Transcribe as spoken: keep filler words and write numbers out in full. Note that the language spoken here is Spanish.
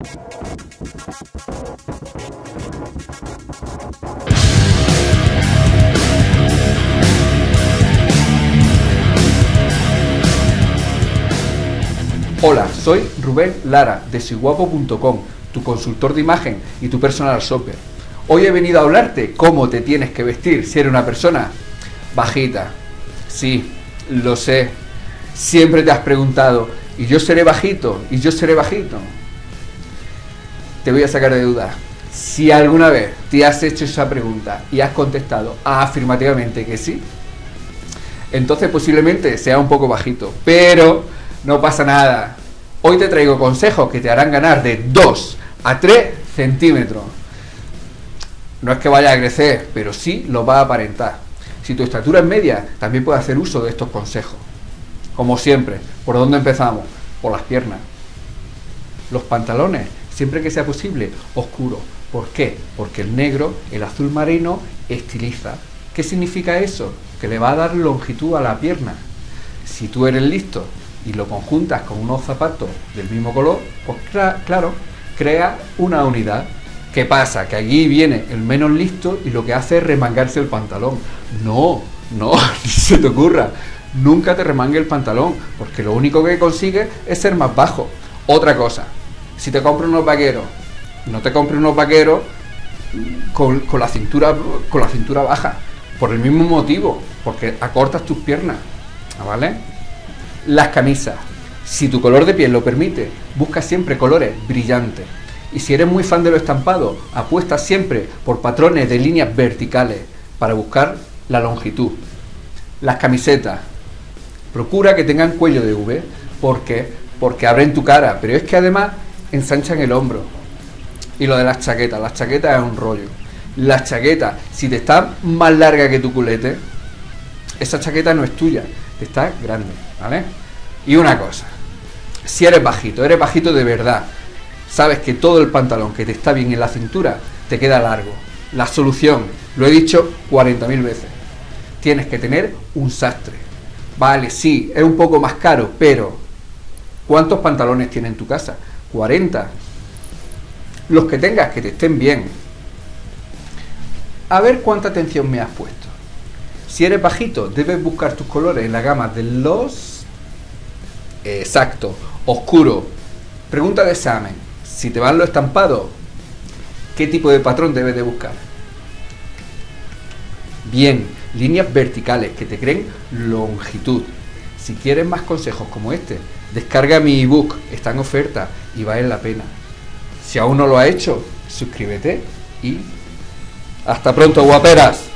Hola, soy Rubén Lara de soy guapo punto com, tu consultor de imagen y tu personal shopper. Hoy he venido a hablarte cómo te tienes que vestir si eres una persona bajita. Sí, lo sé. Siempre te has preguntado, ¿y yo seré bajito? ¿Y yo seré bajito? Te voy a sacar de dudas. Si alguna vez te has hecho esa pregunta y has contestado afirmativamente que sí, entonces posiblemente sea un poco bajito, pero no pasa nada. Hoy te traigo consejos que te harán ganar de dos a tres centímetros. No es que vaya a crecer, pero sí lo va a aparentar. Si tu estatura es media, también puedes hacer uso de estos consejos. Como siempre, ¿por dónde empezamos? Por las piernas. Los pantalones, siempre que sea posible, oscuros. ¿Por qué? Porque el negro, el azul marino, estiliza. ¿Qué significa eso? Que le va a dar longitud a la pierna. Si tú eres listo y lo conjuntas con unos zapatos del mismo color, pues claro, crea una unidad. ¿Qué pasa? Que allí viene el menos listo y lo que hace es remangarse el pantalón. No, no, ni se te ocurra. Nunca te remangue el pantalón, porque lo único que consigues es ser más bajo. Otra cosa, si te compras unos vaqueros, no te compres unos vaqueros con, con, la cintura, con la cintura baja, por el mismo motivo, porque acortas tus piernas, ¿vale? Las camisas, si tu color de piel lo permite, busca siempre colores brillantes. Y si eres muy fan de lo estampado, apuesta siempre por patrones de líneas verticales para buscar la longitud. Las camisetas, procura que tengan cuello de V. ¿Por qué? Porque abren tu cara, pero es que además ensanchan el hombro. Y lo de las chaquetas, las chaquetas es un rollo. Las chaquetas, si te está más larga que tu culete, esa chaqueta no es tuya, te está grande, ¿vale? Y una cosa, si eres bajito, eres bajito de verdad, sabes que todo el pantalón que te está bien en la cintura te queda largo. La solución, lo he dicho cuarenta mil veces, tienes que tener un sastre. Vale, sí, es un poco más caro, pero ¿cuántos pantalones tienes en tu casa? cuarenta. Los que tengas que te estén bien. A ver cuánta atención me has puesto. Si eres bajito, debes buscar tus colores en la gama de los... Exacto, oscuro. Pregunta de examen. Si te van los estampados, ¿qué tipo de patrón debes de buscar? Bien, líneas verticales que te creen longitud. Si quieres más consejos como este, descarga mi ebook, está en oferta y vale la pena. Si aún no lo has hecho, suscríbete y hasta pronto, guaperas.